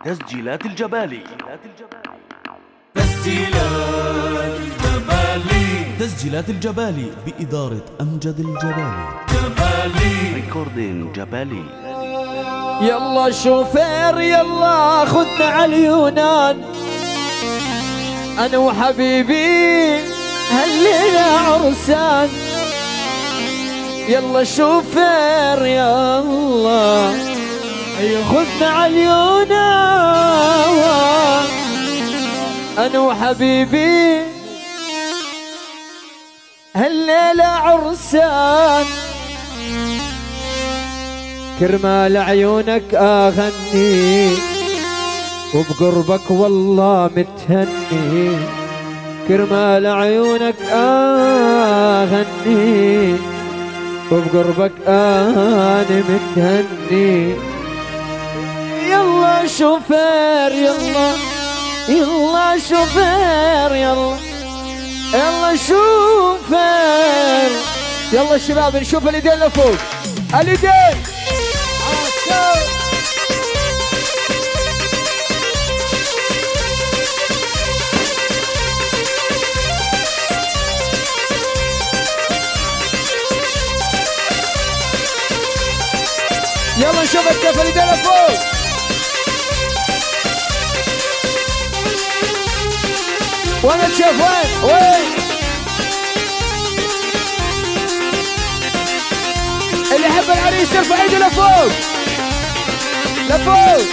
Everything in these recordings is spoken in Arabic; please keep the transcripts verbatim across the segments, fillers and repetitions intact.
تسجيلات الجبالي. تسجيلات الجبالي. تسجيلات الجبالي بإدارة أمجد الجبالي. جبالي ريكوردين جبالي. يلا شوفير يلا خذنا عاليونان، أنا وحبيبي هالليلة عرسان. يلا شوفير يلا خذنا عاليونان، أنا وحبيبي هالليلة عرسان. كرمال عيونك أغني وبقربك والله متهني، كرمال عيونك أغني وبقربك أنا متهني. يلا شوفير يلا يلا شوفير يلا يلا شوفير. يلا شباب نشوف اليدين لفوق، اليدين يلا نشوف كيف اليدين لفوق. وين الشيف وين وين اللي يحب العريس يرفع ايده لفوق لفوق.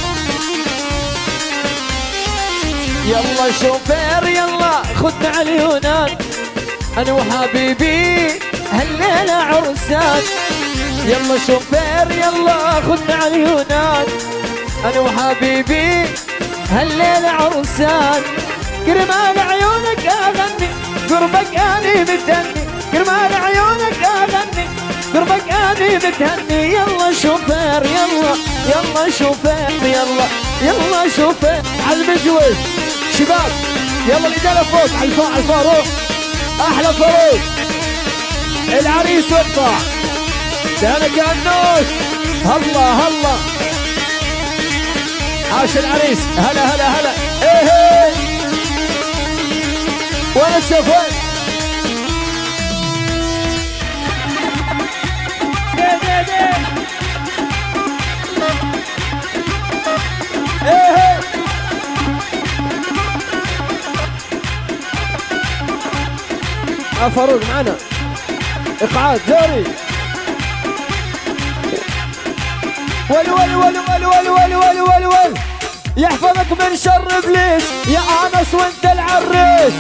يلا شوفير يلا خدنا عاليونان، انا وحبيبي هالليلة عرسان. يلا شوفير يلا خدنا عاليونان، انا وحبيبي هالليلة عرسان. كرمال عيونك اغني قربك اني متهني، كرمال عيونك اغني قربك اني متهني. يلا شوفير يلا يلا شوفير يلا يلا شوفير على المجوز شباب. يلا الإدارة فوق على الفوق على الفاروق، احلى فاروق العريس وارفع انا كأنوس. هلا هلا عاش العريس، هلا هلا هلا. ايه ايه وين الشيف وين؟ ايه اه فاروق معنا اقعاد جاري. ولي ولي ولي ولي ولي ولي ولي ولي ولي يحفظك من شر ابليس يا انس وانت العريس.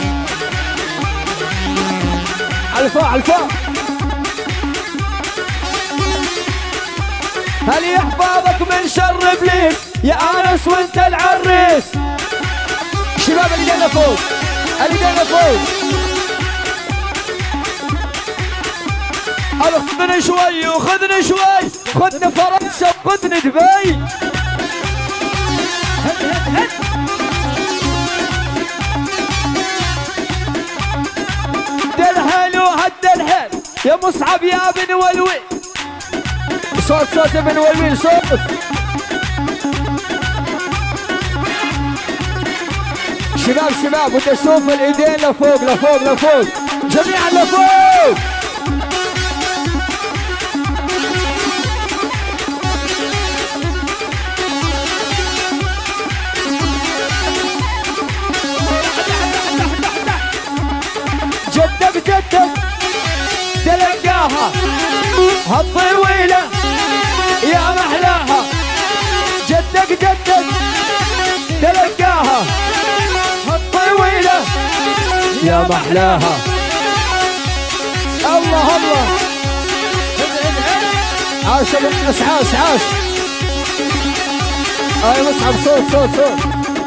على الفوق على الفوق. هل يحفظك من شر ابليس يا انس وانت العريس. شباب اليدين فوق اليدين فوق. خذني شوي وخذني شوي، خذني فرنسا وخذني دبي. دلحل وهد الحل يا مصعب يا بن ولوي. صوت صوت ابن ولوي صوت. شباب شباب وانت شوف الايدين لفوق لفوق لفوق جميعا لفوق. جدك جدك تلقاها هالطويلة يا محلاها. جدك جدك تلقاها هالطويلة يا محلاها. الله الله عاش الناس عاش عاش. اي مصعب صوت صوت صوت.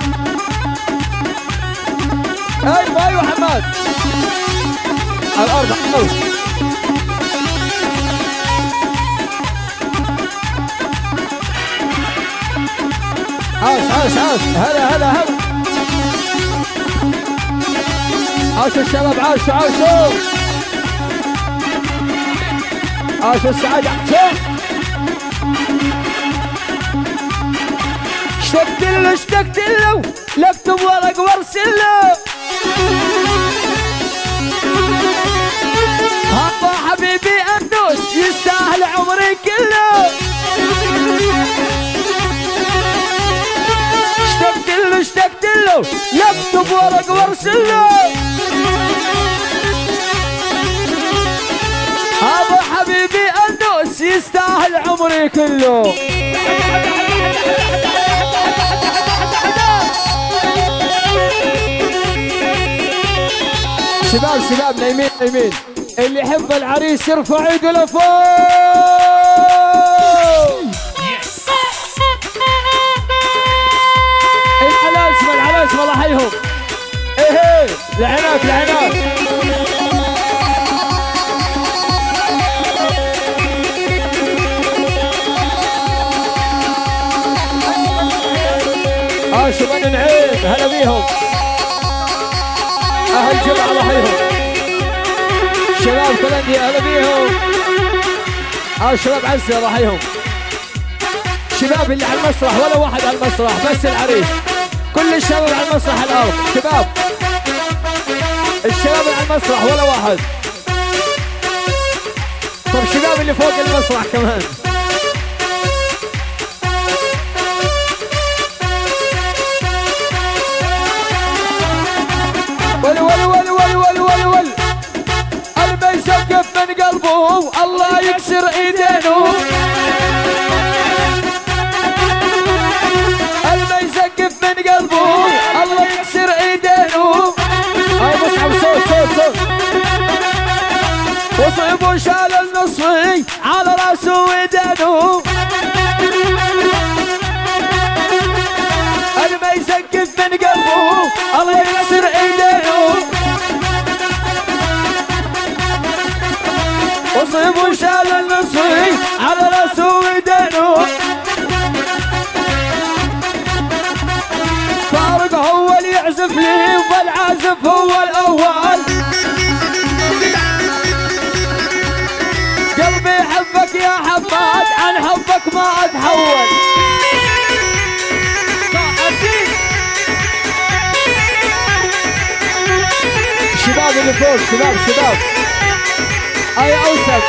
ايوه ايوه حماد على الارض على الارض. عاش عاش عاش. هلا هلا هلا عاش الشباب عاشوا عاشوا عاش السعادة. شوف اشتقت له اشتقت له لاكتب ورق وارسل له هذا حبيبي أنوس يستاهل عمري كله اشتقت له اشتقت له لاكتب ورق وارسل له هذا حبيبي أنوس يستاهل عمري كله شباب شباب نايمين نايمين اللي يحب العريس يرفع ايده لفوق العلاج ما العلاج والله حيهم ايه لعناك لعناك اه شباب العين هلا بيهم اهل جمع الله حيهم شباب كلندي اهلا بيهم اه شباب عزة الله حيهم شباب اللي على المسرح ولا واحد على المسرح بس العريس كل الشباب على المسرح الارض شباب الشباب اللي على المسرح ولا واحد طب شباب اللي فوق المسرح كمان ول ول ول ول ول ول ول قلبه يسقف من قلبه الله يكسر ايدينه قلبه يسقف من قلبه الله يكسر ايدينه هاي مصعب صوت صوت صوت وصعب وشال النصفي على راسه وايدينه قلبه يسقف من قلبه الله يكسر ايدينه وصيب وشال النصفي على راسه وايدينه فارق هو اللي يعزف لي والعازف هو الاول قلبي يحبك يا حماد عن حبك ما اتحول شباب اللي فوق شباب شباب اي اوسط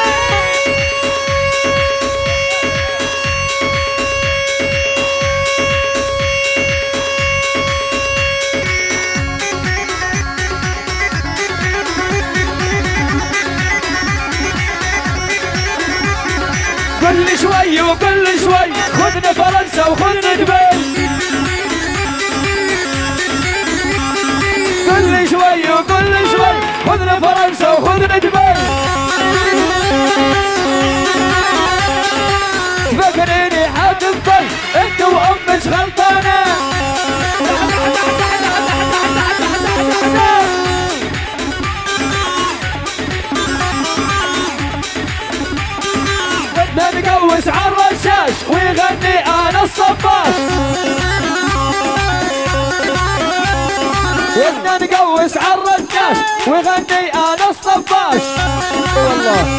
كل شوي وكل شوي خذنا فرنسا وخذنا دبي كل شوي وكل شوي خذنا فرنسا وخذنا دبي تفكريني حتفضل انت وامك غلطانه بدنا نقوس على الرشاش ويغني انا الصباش بدنا نقوس على الرشاش ويغني انا الصباش والله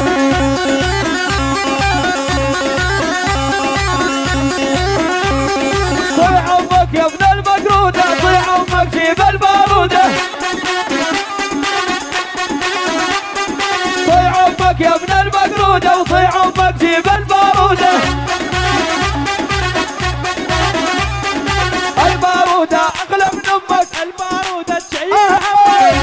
طيع امك يا ابن المقروده طيع امك جيب الباروده طيع امك يا ابن المقروده وطيع امك جيب الباروده الباروده اغلى من امك الباروده تشيلها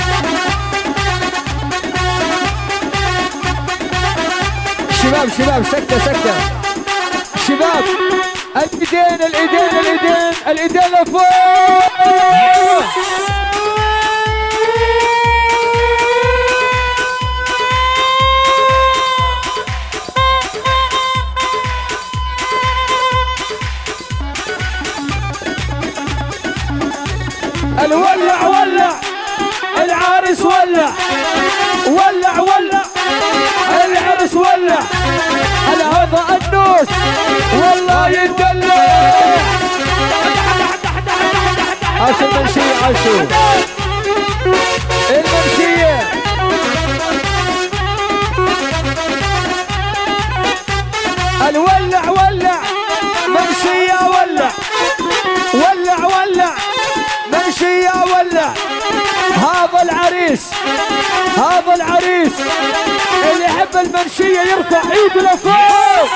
شباب شباب سكته سكته شباب الايدين الايدين الايدين الايدين لفوق الولع ولع العارس ولع ولع ولع العرس ولع على هذا النوس والله يدلع عاشو المنشية عاشو المنشية الولع ولع منشية ولع العريس هذا العريس اللي يحب المنشية يرفع ايده لفوق.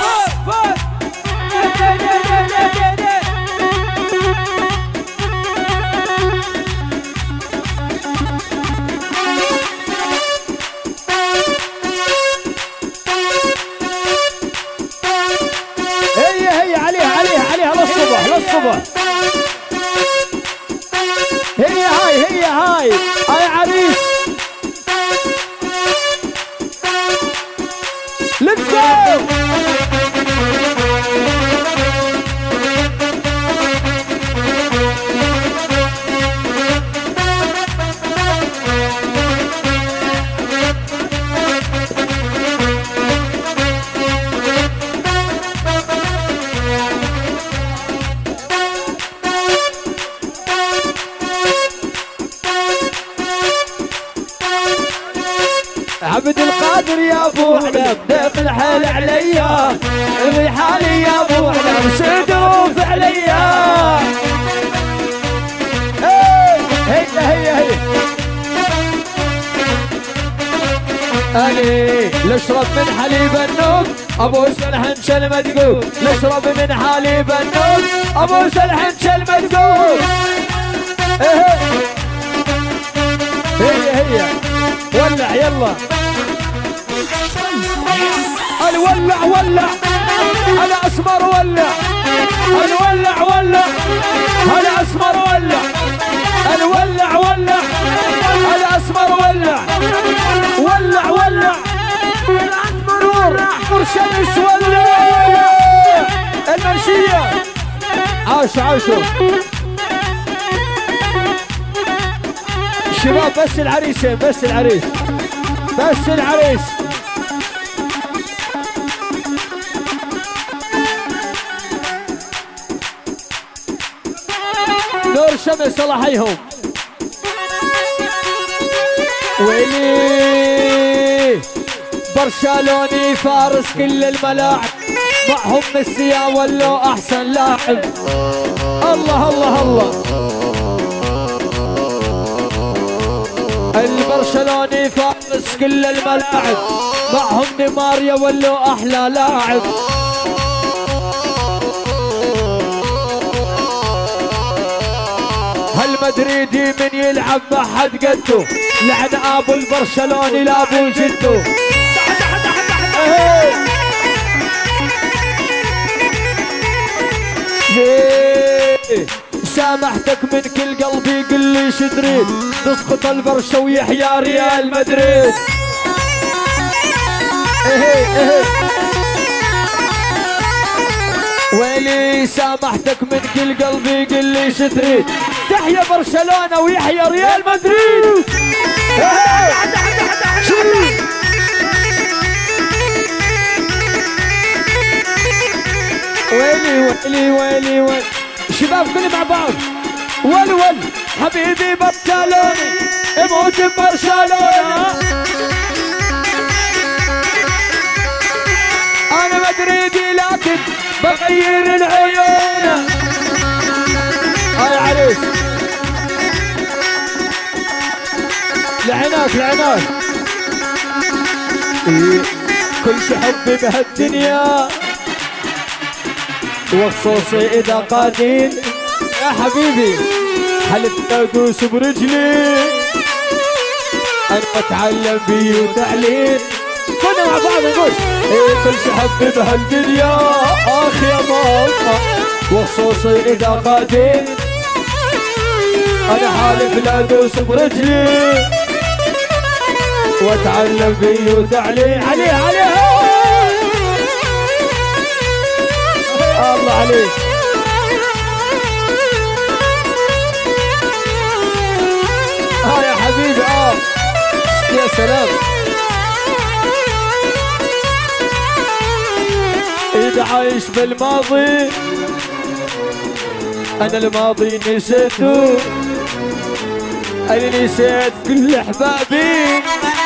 هيا هيا عليها عليها عليها للصبح للصبح. هيا هاي هيا هاي هاي عريس. Let's go! عبد القادر يا ابو علم ضيق الحال عليا ريحاني يا ابو علم سدروف عليا. هيا هيا هيا اني لاشرب من حليب النوب ابو سلحن شل مدقوق. لاشرب من حليب النوب ابو سلحن شل مدقوق. هيا هيا ولع يلا الولع ولع انا اسمر ولع الولع ولع انا اسمر ولع الولع ولع انا اسمر ولع ولع ولع نور نور شمس ولع المنشية. عاش عاشوا الشباب بس العريسين بس العريس بس العريس. نور شمس الله يحييهم. ويلي برشلوني فارس كل الملاعب معهم ميسي ولو احسن لاعب. الله الله الله البرشلوني فارس كل الملاعب معهم نيمار ولو احلى لاعب. هالمدريدي من يلعب ما حد قده لعن ابو البرشلوني لابو جده. سامحتك من كل قلبي قل لي شدريد تسقط البرشا ويحيى ريال مدريد. ويلي سامحتك من كل قلبي قل لي شدريد تحيا برشلونة ويحيى ريال مدريد. ويلي ويلي ويلي ويلي الشباب كل مع بعض. ول ول حبيبي برشلوني اموت ببرشلونة. انا مدريدي لكن بغير العيون. هاي عريس لعناك لعناك. إيه كل شي حبي بهالدنيا وخصوصي اذا قادين يا حبيبي حلفت ادوس برجلي انا بتعلم بيه وتعليم. كنا مع بعض نقول ايه كل شي حبي بهالدنيا اخ يا ماما وخصوصي اذا قادين انا حالف لا ادوس برجلي واتعلم بيه وتعليم. عليه عليه الله عليك. ها يا حبيبي اه يا سلام. اذا عايش بالماضي انا الماضي نسيته انا نسيت كل احبابي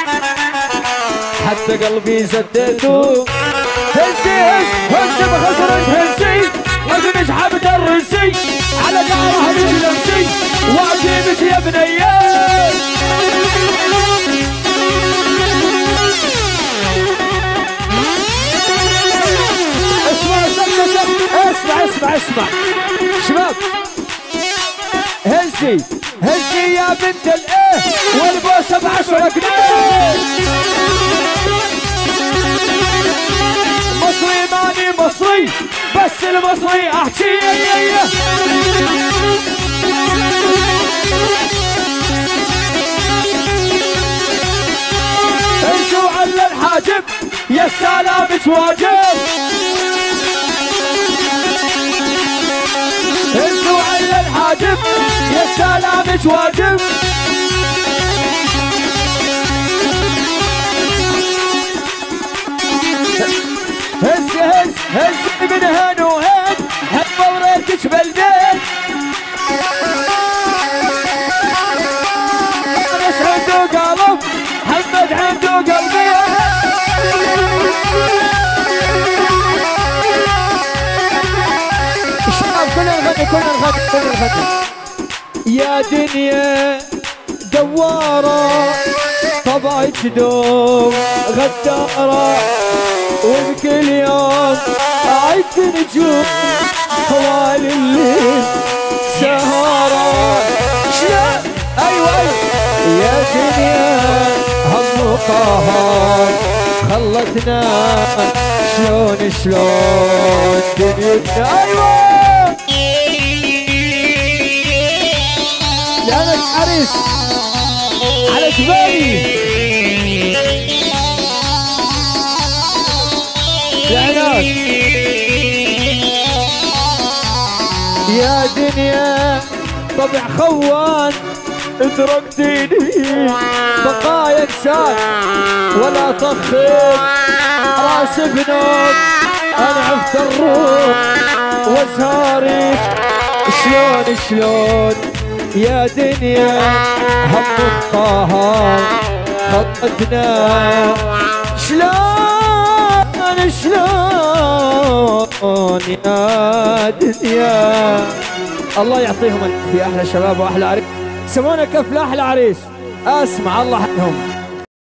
حتى قلبي زديته. هنسي هنسي بخسرت هنسي ومش حابب الرنسي على داره مش نفسي واجيبك يا بنيه. اسمع اسمع اسمع شباب، هزي هزي يا بنت الايه والبوسه بعشرة جنيه. مصري ماني مصري بس المصري احكي. انشو على الحاجب يا سلام تواجب. انتو على الحاجب يا سلام تواجب. هز هز هز من هن وهن حبة وريتك بالبيت. انس عنده قلب محمد عنده قلبي. كلنا نغني كلنا نغني كلنا نغني. يا دنيا دوارة طبعك دوم غدارة وبكل يوم عد نجوم طوال الليل سهرة. شلون ايوه يا دنيا هم وقهر خلتنا شلون شلون دنيتنا. ايوه لأنك عريس على جبالي لعناك يا دنيا طبع خوان ادركتيني بقايا انسان ولا طخيت راس بنوب انا عفت الروح وازهاري. شلون شلون يا دنيا هم القهر خطتنا. شلون شلون يا دنيا. الله يعطيهم في احلى شباب واحلى عريس. سمونا كف لاحلى عريس. اسمع الله عنهم.